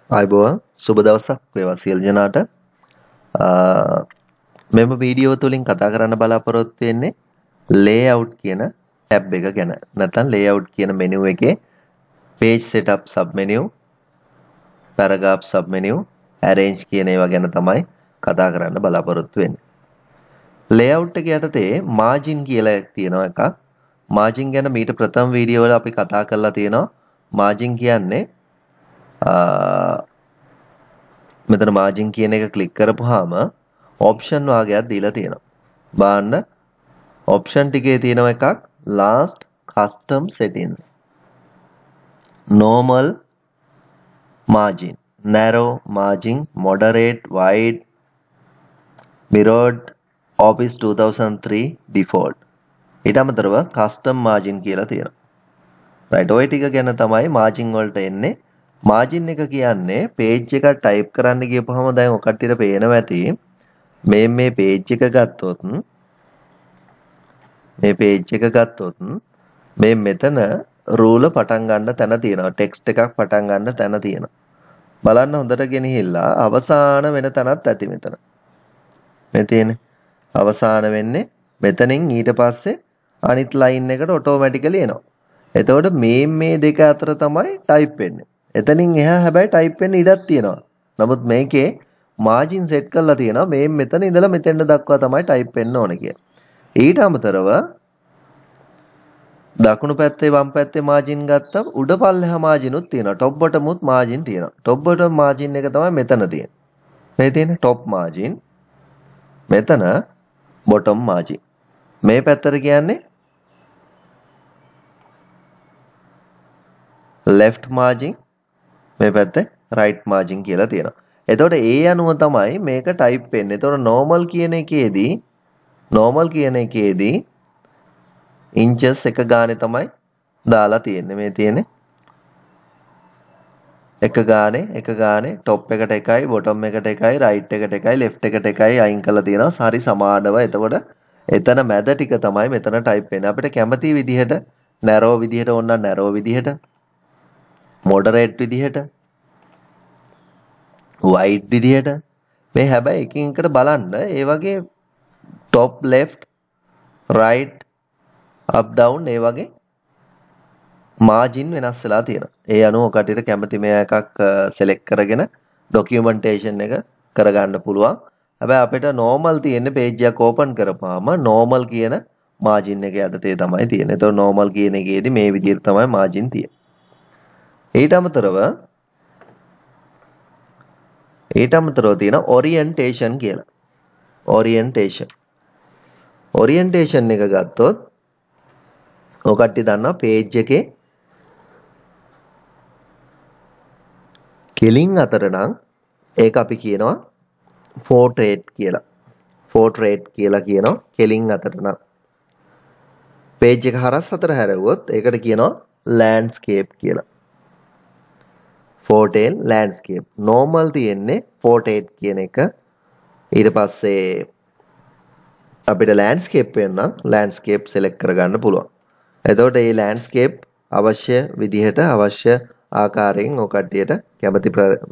ආයුබෝවන් සුබ දවසක් වේවා සියලු දෙනාට. මෙම වීඩියෝ තුලින් කතා කරන්න බලාපොරොත්තු වෙන්නේ layout කියන ටැබ් එක ගැන. නැත්නම් layout කියන මෙනු එකේ page setup sub menu, paragraph sub menu, arrange කියන ඒවා ගැන තමයි කතා කරන්න බලාපොරොත්තු වෙන්නේ. layout එක යටතේ margin කියලා තියෙනවා එකක්. margin ගැන මීට ප්‍රථම වීඩියෝ වල අපි කතා කරලා තියෙනවා. margin කියන්නේ මෙතන margin කියන එක ක්ලික් කරපුවාම option වාගයක් දීලා තියෙනවා. බලන්න option ටිකේ තියෙනවා එකක් last custom settings, normal margin, narrow margin, moderate, wide, mirrored, office 2003 default. ඊට අමතරව custom margin කියලා තියෙනවා. right ඔය ටික ගැන තමයි margin වලට එන්නේ. margin එක කියන්නේ page එක type කරන්න ගියපුවම දැන් ඔය කට්ටියට පේනවා ඇති මේ page එක ගත්තොත් මේ මෙතන rule පටන් ගන්න තැන තියෙනවා, text එකක් පටන් ගන්න තැන තියෙනවා. බලන්න හොඳට ගෙනහිල්ලා අවසාන වෙන තැනත් ඇති මෙතන. මේ තියෙන්නේ අවසාන වෙන්නේ මෙතනින් ඊට පස්සේ අනිත් line එකට automatically එනවා. එතකොට මේ දෙක අතර තමයි type වෙන්නේ. එතනින් එහා හැබැයි type වෙන්න ඉඩක් තියෙනවා. නමුත් මේකේ margin set කරලා තියෙනවා මේ මෙතන ඉඳලා මෙතෙන්ට දක්වා තමයි type වෙන්න ඕන කියලා. ඊට අමතරව දකුණු පැත්තේ වම් පැත්තේ margin ගත්තම උඩ පල්ලෙහා margin උත් තියෙනවා. top bottom උත් margin තියෙනවා. top bottom margin එක තමයි මෙතන තියෙන්නේ. මේ තියෙන top margin. මෙතන bottom margin. මේ පැත්තට කියන්නේ left margin, මේ පැත්තේ right margin කියලා තියෙනවා. එතකොට ඒ අනුව තමයි මේක type වෙන්නේ. එතකොට normal කියන එකේදී inches එක ගානේ තමයි දාලා තියෙන්නේ. මේ තියෙන්නේ එක ගානේ top එකට එකයි, bottom එකට එකයි, right එකට එකයි, left එකට එකයි අයින් කරලා තියෙනවා. හරි සමානව. එතකොට එතන මැද ටික තමයි මෙතන type වෙන්නේ. අපිට කැමති විදිහට narrow විදිහට ඕන නම් narrow විදිහට, moderate විදිහට, wide විදිහට මේ හැබැයි එකින් එකට බලන්න ඒ වගේ top left right up down ඒ වගේ margin වෙනස් වෙලා තියෙනවා. ඒ අනුව කටියට කැමති මේ එකක් select කරගෙන documentation එක කරගන්න පුළුවන්. හැබැයි අපිට normal තියෙන page එක open කරපුවාම normal කියන margin එක යටතේ තමයි තියෙන්නේ. ඒතකොට normal කියන එකේදී මේ විදිහට තමයි margin තියෙන්නේ. ඊට අමතරව තියෙන orientation කියලා. orientation එක ගත්තොත් ඔය කට්ටිය දන්නවා page එකේ කෙලින් අතර නම් ඒක අපි කියනවා portrait කියලා. portrait කියලා කියනවා කෙලින් අතර නම්. page එක හරස් අතර හැරෙව්වොත් ඒකට කියනවා landscape කියලා. portrait landscape. normal තියෙන්නේ portrait කියන එක. ඊට පස්සේ අපිට landscape වෙන්න landscape select කරගන්න පුළුවන්. එතකොට මේ landscape අවශ්‍ය විදිහට අවශ්‍ය ආකාරයෙන් ඔය කට්ටියට කැමති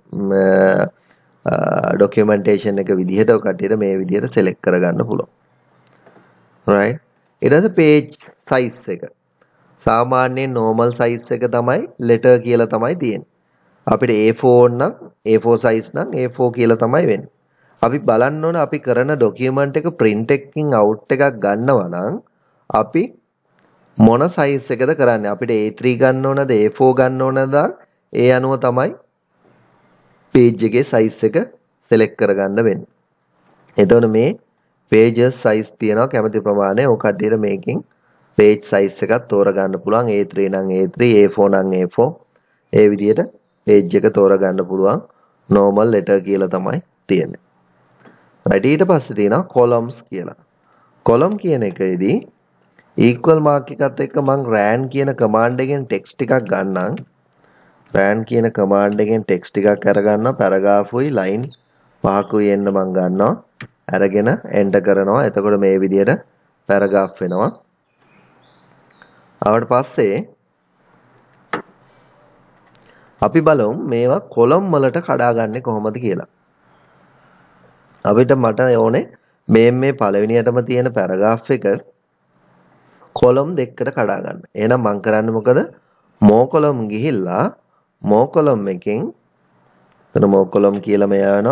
documentation එක විදිහට ඔය කට්ටියට මේ විදිහට select කරගන්න පුළුවන්. right. ඊට පස්සේ page size එක. සාමාන්‍යයෙන් normal size එක තමයි letter කියලා තමයි තියෙන්නේ. අපිට A4 නම් A4 size නම් A4 කියලා තමයි වෙන්නේ. අපි බලන්න ඕන අපි කරන document එක print එකකින් out එකක් ගන්නවා නම් අපි මොන size එකද කරන්නේ? අපිට A3 ගන්න ඕනද A4 ගන්න ඕනද? ඒ අනුව තමයි page එකේ size එක select කරගන්න වෙන්නේ. එතකොට මේ pages size තියෙනවා කැමති ප්‍රමාණය. ඔය කඩේට මේකෙන් page size එකක් තෝරගන්න පුළුවන්. A3 නම් A3, A4 නම් A4. ඒ විදිහට page එක තෝරගන්න පුළුවන්. normal letter කියලා තමයි තියෙන්නේ. right. ඊට පස්සේ තියෙනවා columns කියලා. column කියන එකේදී equal mark එකත් එක්ක මම ran කියන command එකෙන් text ටිකක් ගන්නම්. ran කියන command එකෙන් text ටිකක් අරගන්නවා. paragraph උයි line 5කුයි එන්න මම ගන්නවා. අරගෙන enter කරනවා. එතකොට මේ විදිහට paragraph වෙනවා. ආවට පස්සේ අපි බලමු මේවා කොලම් වලට කඩාගන්නේ කොහොමද කියලා. අපිට මට ඕනේ මේ පළවෙනියටම තියෙන පැරග්‍රාෆ් එක කොලම් දෙකකට කඩා ගන්න. එහෙනම් මම කරන්නේ මොකද? මෝ කොලම් ගිහිල්ලා මෝ කොලම් එකෙන් එතන මෝ කොලම් කියලා මෙයා යනවා.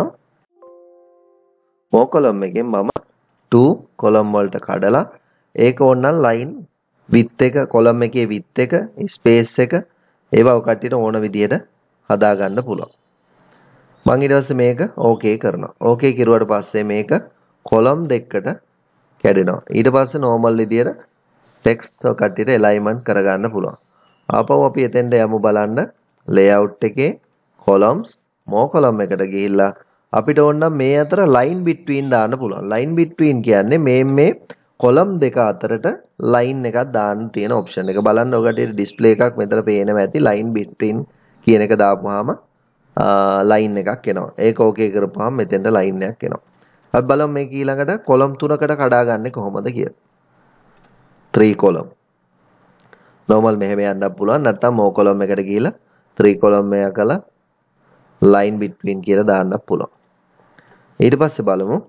මෝ කොලම් එකෙන් මම 2 කොලම් වලට කඩලා ඒක ඕනනම් ලයින් width එක කොලම් එකේ width එක ස්පේස් එක ඒවා කට්ටියට ඕන විදියට හදා ගන්න පුළුවන්. මම ඊට පස්සේ මේක ඕකේ කරනවා. ඕකේ කිරුවට පස්සේ මේක කොලම් දෙකකට කැඩෙනවා. ඊට පස්සේ normal විදියට ටෙක්ස්ට් කට්ටියට alignment කරගන්න පුළුවන්. ආපහු අපි එතෙන්ට යමු බලන්න layout එකේ columns more column එකට ගිහිල්ලා අපිට ඕන නම් මේ අතර line between දාන්න පුළුවන්. line between කියන්නේ මේ column දෙක අතරට line එකක් දාන්න තියෙන option එක. බලන්න ඔකට display එකක් මෙතන පේනවා ඇති line between කියන එක දාපුවාම line එකක් එනවා. ඒක ඕකේ කරපුවාම මෙතෙන්ට line එකක් එනවා. අපි බලමු මේක ඊළඟට column තුනකට කඩාගන්නේ කොහොමද කියලා. 3 column. normal මෙහෙම යන්නත් පුළුවන් නැත්නම් more column එකට ගිහිල්ලා 3 column එක කළා line between කියලා දාන්නත් පුළුවන්. ඊට පස්සේ බලමු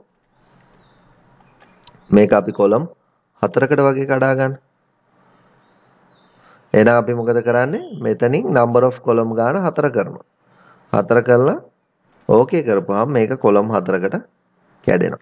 මේක අපි column 4කට වගේ කඩා ගන්න. එහෙනම් අපි මොකද කරන්නේ? මෙතනින් number of column ගාන 4 කරනවා. 4 කළා ඕකේ කරපුවාම මේක column 4කට කැඩෙනවා.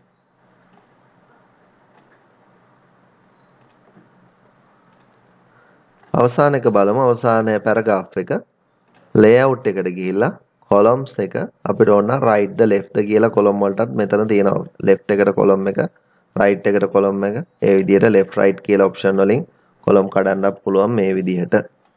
අවසාන එක බලමු. අවසාන පැරග්‍රාෆ් එක layout එකට ගිහිල්ලා columns එක අපිට ඕන right ද left ද කියලා column වලටත් මෙතන තියෙනවා. left එකට column එක right එකට column එක ඒ විදිහට left right කියලා option වලින් column කඩන්නත් පුළුවන් මේ විදිහට.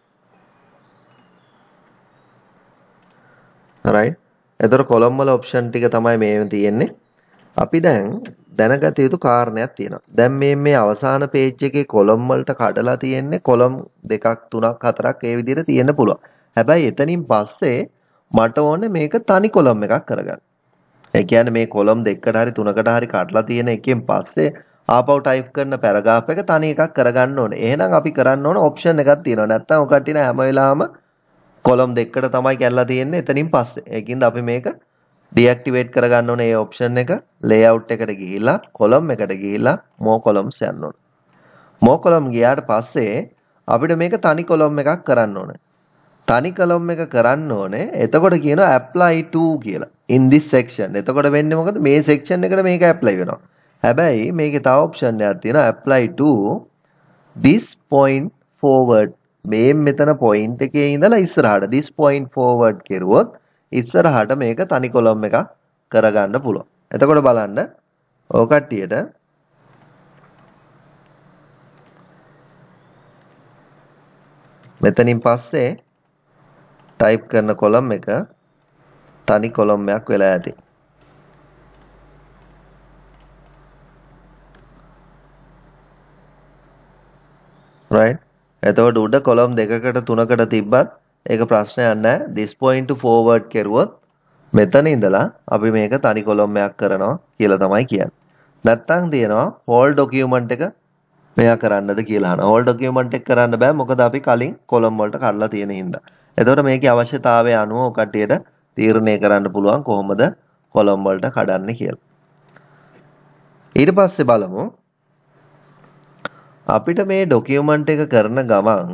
right. එතකොට column වල option ටික තමයි මේ තියෙන්නේ. අපි දැනගත යුතු කාරණයක් තියෙනවා. දැන් මේ අවසාන page එකේ column වලට කඩලා තියෙන්නේ column 2ක් 3ක් 4ක් ඒ විදිහට තියෙන්න පුළුවන්. හැබැයි එතනින් පස්සේ මට ඕනේ මේක තනි column එකක් කරගන්න. ඒ කියන්නේ මේ column දෙකකට හරි 3කට හරි කඩලා තියෙන එකෙන් පස්සේ ආපහු type කරන paragraph එක තනි එකක් කරගන්න ඕනේ. එහෙනම් අපි කරන්න ඕන option එකක් තියෙනවා. නැත්නම් ඔය කට්ටිය හැම වෙලාවම column දෙකකට තමයි කැඩලා තියෙන්නේ එතනින් පස්සේ. ඒකින්ද අපි මේක deactivate කරගන්න ඕනේ මේ option එක layout එකට ගිහිල්ලා column එකට ගිහිල්ලා more columns යන්න ඕනේ. more column ගියාට පස්සේ අපිට මේක තනි column එකක් කරන්න ඕනේ. තනි column එක කරන්න ඕනේ. එතකොට කියනවා apply to කියලා. in this section. එතකොට වෙන්නේ මොකද? මේ section එකට මේක apply වෙනවා. හැබැයි මේකේ තව option එකක් තියෙනවා apply to this point forward. මේ මෙතන point එකේ ඉඳලා ඉස්සරහට this point forward කෙරුවොත් ඉස්සරහට මේක තනි column එකක් කරගන්න පුළුවන්. එතකොට බලන්න ඔය කට්ටියට මෙතනින් පස්සේ type කරන column එක තනි column එකක් වෙලා ඇති. right. එතකොට උඩ column දෙකකට තුනකට තිබ්බත් ඒක ප්‍රශ්නයක් නැහැ. this point to forward කරුවොත් මෙතන ඉඳලා අපි මේක තනි column එකක් කරනවා කියලා තමයි කියන්නේ. නැත්තම් තියෙනවා whole document එක මෙයා කරන්නද කියලා අහනවා. whole document එක කරන්න බෑ මොකද අපි කලින් column වලට කඩලා තියෙන හින්දා. එතකොට මේකේ අවශ්‍යතාවය අනුව ඔය කට්ටියට තීරණය කරන්න පුළුවන් කොහොමද column වලට කඩන්නේ කියලා. ඊට පස්සේ බලමු අපිට මේ document එක කරන ගමන්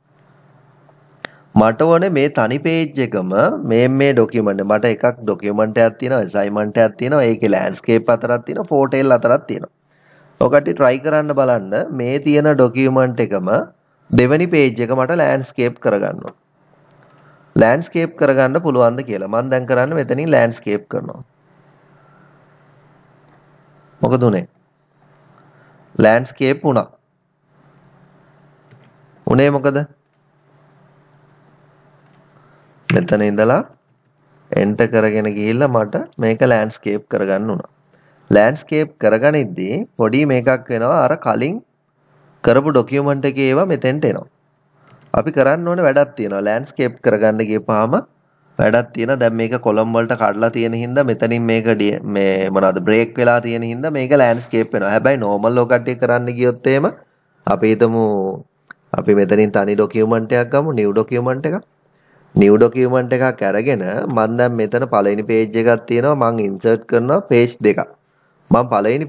මට ඕනේ මේ තනි page එකම මේ document මට එකක් document එකක් තියෙනවා assignment එකක් තියෙනවා ඒකේ landscape අතරක් තියෙනවා photo අතරක් තියෙනවා. ඔකට try කරන්න බලන්න මේ තියෙන document එකම දෙවෙනි page එක මට landscape කරගන්න ඕන. landscape කරගන්න පුළුවන්ද කියලා. මම දැන් කරන්නේ මෙතනින් landscape කරනවා. මොකද උනේ? landscape වුණා. උනේ මොකද? මෙතන ඉඳලා enter කරගෙන ගිහිල්ලා මට මේක landscape කරගන්න උනා. landscape කරගනිද්දී පොඩි මේකක් වෙනවා අර කලින් කරපු document එකේ ඒවා මෙතෙන්ට එනවා. අපි කරන්න ඕනේ වැඩක් තියෙනවා. landscape කරගන්න ගියපුවාම වැඩක් තියෙනවා. දැන් මේක column වලට කඩලා තියෙන හින්දා මෙතනින් මේක මේ මොනවද break වෙලා තියෙන හින්දා මේක landscape වෙනවා. හැබැයි normal ඔය කට්ටිය කරන්න ගියොත් එහෙම අපි හිතමු අපි මෙතනින් තනි document එකක් ගමු new document එකක්. new document එකක් අරගෙන මම දැන් මෙතන පළවෙනි page එකක් තියෙනවා මම insert කරනවා page දෙකක්. මම පළවෙනි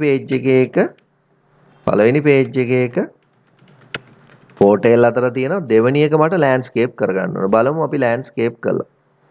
page එකේ එක photo අතර තියෙනවා දෙවෙනි එක මට landscape කරගන්න ඕන. බලමු අපි landscape කළා.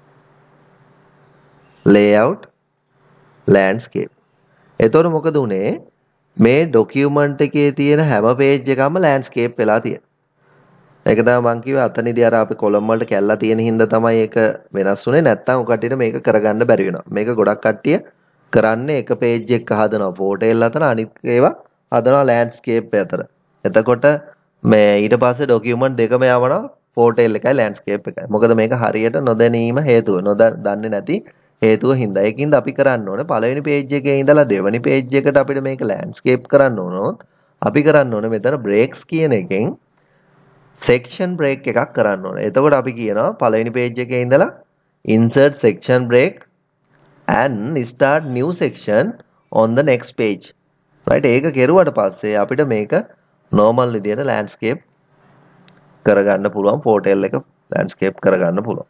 layout landscape. එතකොට මොකද උනේ? මේ document එකේ තියෙන හැම page එකක්ම landscape වෙලා තියෙනවා. ඒක තමයි මම කිව්වේ අතනදී අර අපි column වලට කැල්ලලා තියෙන හින්දා තමයි ඒක වෙනස් වුනේ. නැත්තම් ඔය කට්ටියට මේක කරගන්න බැරි වෙනවා. මේක ගොඩක් කට්ටිය කරන්නේ එක page එක හදනවා photo එක අතර අනිත් ඒවා හදනවා landscape අතර. එතකොට මේ ඊට පස්සේ document දෙකම යවනවා photo එකයි landscape එකයි. මොකද මේක හරියට නොදැනීම හේතුව. දන්නේ නැති හේතුව හින්දා. ඒකින්ද අපි කරන්න ඕනේ පළවෙනි page එකේ ඉඳලා දෙවෙනි page එකට අපිට මේක landscape කරන්න ඕනොත් අපි කරන්න ඕනේ මෙතන breaks කියන එකෙන් section break එකක් කරන්න ඕනේ. එතකොට අපි කියනවා පළවෙනි page එකේ ඉඳලා insert section break and start new section on the next page. right ඒක කෙරුවට පස්සේ අපිට මේක normal විදියට landscape කරගන්න පුළුවන් photo එක landscape කරගන්න පුළුවන්.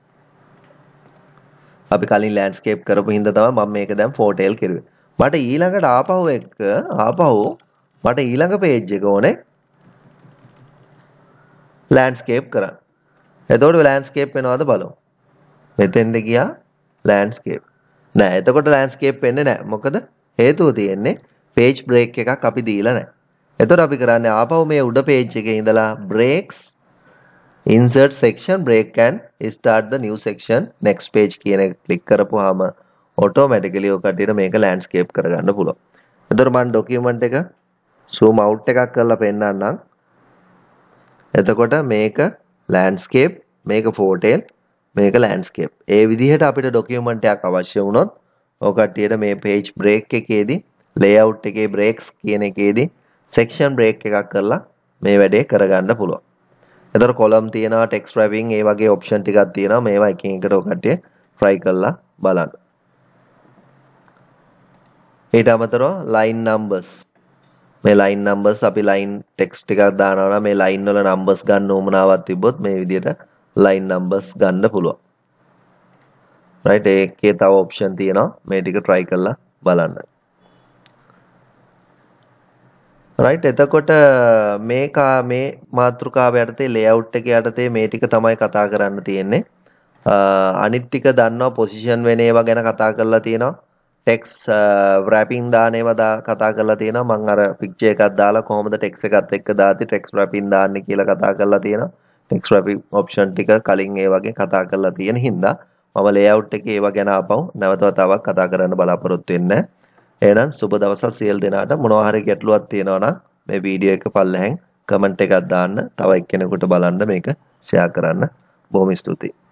අපි කලින් landscape කරපු හින්දා තමයි මම මේක දැන් photo එක කෙරුවේ. මට ඊළඟට ආපහු මට ඊළඟ page එක ඕනේ landscape කරන්න. එතකොට landscape වෙනවද බලමු. මෙතෙන්ද ගියා landscape. නෑ එතකොට landscape වෙන්නේ නෑ. මොකද හේතුව තියෙන්නේ page break එකක් අපි දීලා නෑ. එතකොට අපි කරන්නේ ආපහු මේ උඩ page එකේ ඉඳලා breaks insert section break and start the new section next page කියන එක ක්ලික් කරපුවාම automatically ඔය කටියට මේක landscape කරගන්න පුළුවන්. එතකොට මම document එක zoom out එකක් කරලා පෙන්නන්නම්. එතකොට මේක landscape මේක photo මේක landscape. ඒ විදිහට අපිට document එකක් අවශ්‍ය වුණොත් ඔය කට්ටියට මේ page break එකේදී layout එකේ breaks කියන එකේදී section break එකක් කරලා මේ වැඩේ කරගන්න පුළුවන්. එතකොට column තියෙනවා text wrapping ඒ වගේ option ටිකක් තියෙනවා. මේවා එකින් එකට ඔය කට්ටිය try කරලා බලන්න. ඊට අමතරව line numbers මේ line numbers අපි line text එකක් දානවා නම් මේ line වල numbers ගන්න උවමනාවක් තිබ්බොත් මේ විදිහට line numbers ගන්න පුළුවන්. right ඒකේ තව option තියෙනවා. මේ ටික try කරලා බලන්න. right එතකොට මේ මාතෘකාව යටතේ layout එක යටතේ මේ ටික තමයි කතා කරන්න තියෙන්නේ. අනිත් ටික දන්නවා position වෙන ඒවා ගැන කතා කරලා තියෙනවා. text wrapping දාන ඒවා කතා කරලා තියෙනවා. මම අර picture එකක් දාලා කොහොමද text එකත් එක්ක දාති text wrapping දාන්නේ කියලා කතා කරලා තියෙනවා. text wrapping option ටික කලින් ඒ වගේ කතා කරලා තියෙන හින්දා මම layout එකේ ඒවා ගැන ආපහු නැවත වතාවක් කතා කරන්න බලාපොරොත්තු වෙන්නේ. එහෙනම් සුබ දවසක් සියලු දෙනාට. මොනවා හරි ගැටලුවක් තියෙනවා නම් මේ වීඩියෝ එක පල්ලෙහෙන් කමෙන්ට් එකක් දාන්න. තව එක්කෙනෙකුට බලන්න මේක ෂෙයා කරන්න. බොහොම ස්තුතියි.